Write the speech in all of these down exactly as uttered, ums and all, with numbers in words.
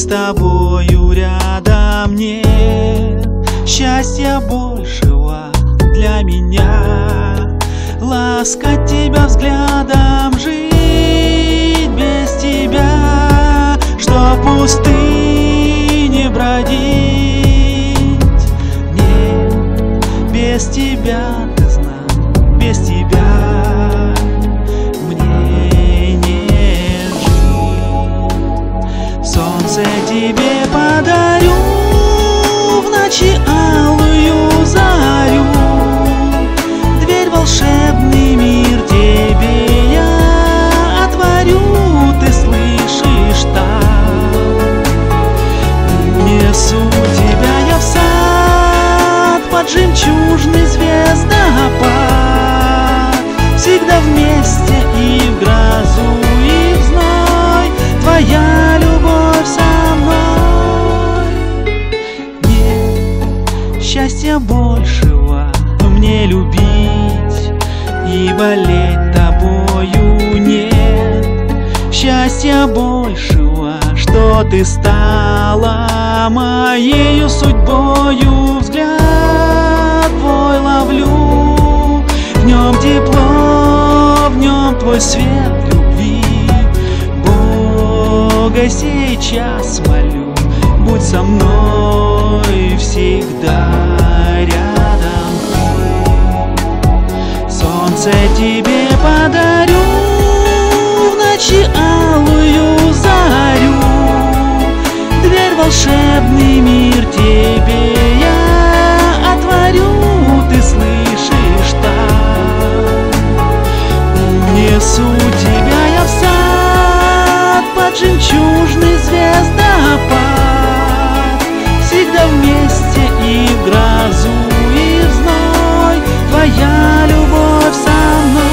тобою рядом нет счастья большего для меня. Ласкать тебя взглядом, жить без тебя, что пустыне бродить. Нет, без тебя, ты знал, без тебя мне не жить. Солнце тебе подарю в ночи алую зарю, дверь волшебный мир тебе я отворю, ты слышишь там? Несу тебя я в сад под жемчужный звездопад, всегда вместе и в грозу, и в зной, твоя любовь со мной. Нет счастья большего мне любить и болеть тобою, нет счастья большего, что ты стала моею судьбою. Взгляд твой ловлю, в нем тепло, в нем твой свет любви. Бога сейчас молю, будь со мной всегда рядом ты. Солнце тебе подарю в ночи алую зарю, дверь волшебный мир тебе я отворю, ты слышишь там? Несу тебя я в сад под жемчужный звездопад, всегда вместе и в грозу, и в зной, твоя любовь со мной.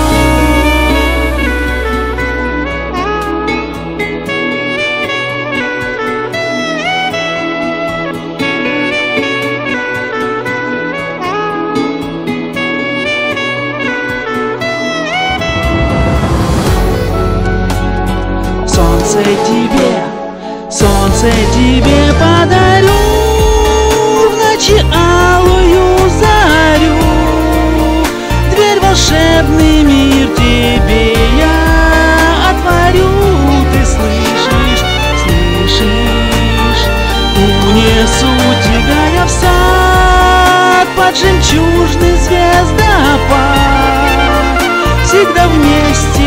Солнце тебе, солнце тебе подарю в ночи алую зарю, дверь волшебный мир тебе я отворю, ты слышишь, слышишь? Унесу тебя я в сад под жемчужный звездопад, всегда вместе